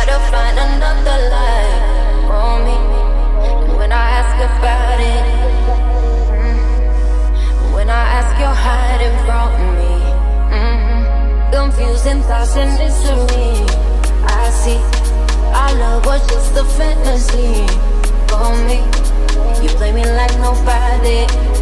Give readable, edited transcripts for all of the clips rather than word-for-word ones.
to find another life for me. And when I ask about it, when I ask, you're hiding from me. Confusing thoughts and mystery. I see our love was just a fantasy for me. You play me like nobody.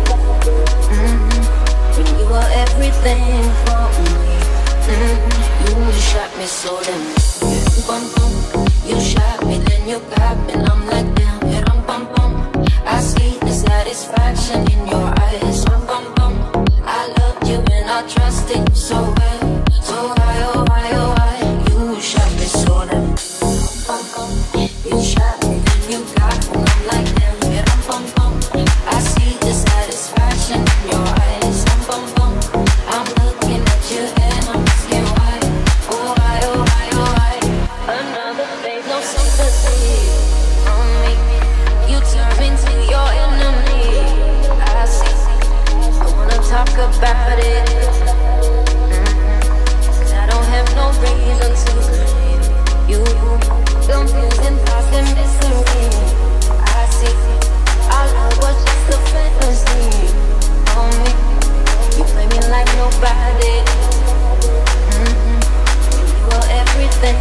When you were everything for me. You shot me so damn. You shot me, then you got me, and I'm like damn. I see the satisfaction in your eyes. I loved you and I trusted you so well. So why, oh why, oh why? You shot me so damn. You shot me, then you got me, and I'm like damn. I see the satisfaction in your eyes. I'm looking at you and I'm asking why. Oh why, oh why, oh why? Another face, no sympathy from me. You turn into your enemy. I see. I wanna talk about it. Cause I don't have no reason to believe you. Confusing thoughts and mystery. I see. Our love was just a fantasy for me. You play me like nobody. You were everything.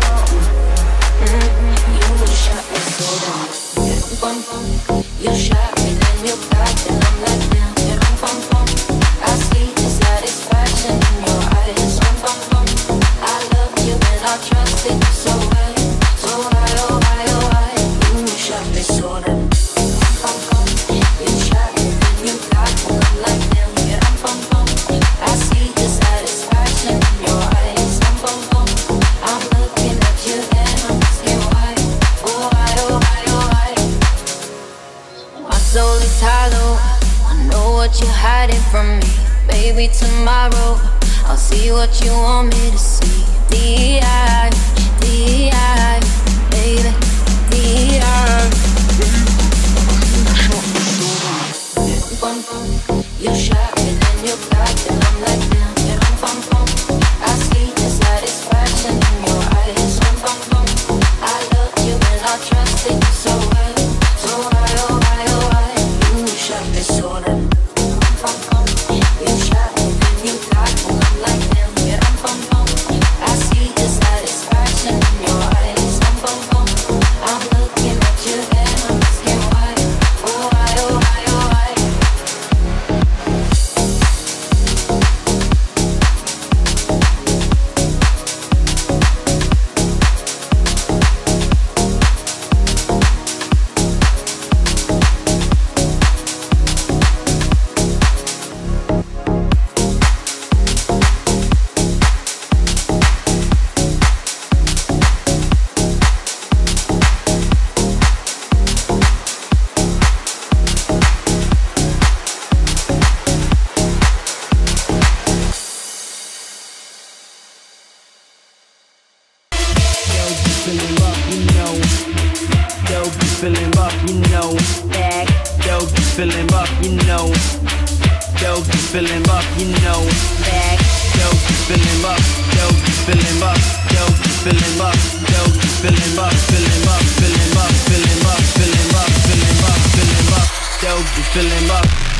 You shot me so down. You shot me, then you got me, and I'm like damn. I see the satisfaction in your eyes. I love you and I trusted you so well. So why, oh why, oh why? You shot me so down. You shot me, then you got me, and I'm like damn. I see the satisfaction in your eyes. I'm looking at you and I'm asking why. Oh why, oh why, oh why? My soul is hollow. I know what you're hiding from me. Maybe tomorrow I'll see what you want me to see. D.I., D.I., baby, D.I. You shot me, then you got me, and I'm like damn. I see the satisfaction in your eyes. I love you and I trusted you so well. So why, oh why, oh why? You shot me so damn. You shot me, then you got me, and I'm like damn. I see the satisfaction in your eyes. I'm looking at you and I'm asking why. Oh why, oh why, oh why? Feeling rough, you know. Yo, you feeling rough, you know. Yo, you feeling rough, you know. Yo, you feeling rough, yo, you feeling rough, yo, you feeling rough, yo, you feeling rough, feeling rough, feeling rough, feeling rough, feeling rough, feeling rough, feeling rough. Yo, you feeling rough.